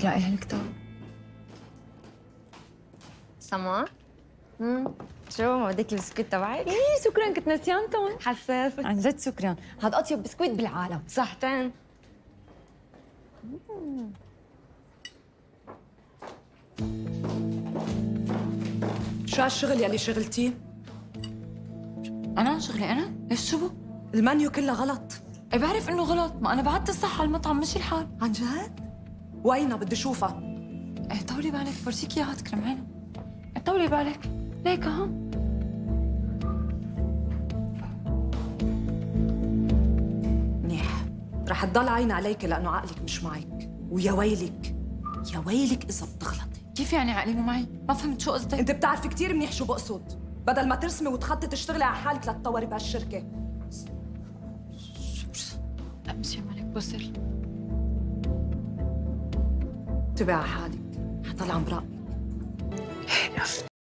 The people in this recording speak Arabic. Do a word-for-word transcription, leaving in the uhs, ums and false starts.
تلاقي هالكتاب؟ سما. امم شو ما بدك البسكويت تبعك؟ ايه شكرا، كنت نسيانتهم. حساسة عن جد شكرا، هذا اطيب بسكويت بالعالم. صحتين. شو هالشغل يلي شغلتيه؟ انا شغلي انا؟ ليش شو بو؟ المنيو كله غلط. ايه بعرف انه غلط، ما انا بعت الصح على المطعم مشي الحال. عن جد؟ وينها؟ بدي اشوفها. ايه طولي بالك، برسيك اياها تكرم عينك. ايه طولي بالك، ليك ها؟ منيح، رح تضل عيني عليك لأنه عقلك مش معك، ويا ويلك يا ويلك إذا بتغلطي. كيف يعني عقلي مو معي؟ ما فهمت شو قصدك؟ أنت بتعرفي كثير منيح شو بقصد، بدل ما ترسمي وتخططي تشتغلي على حالك لتطوري بهالشركة. لا مشي مالك بوصل. انتبهي على حالك، حضل عم براقبك.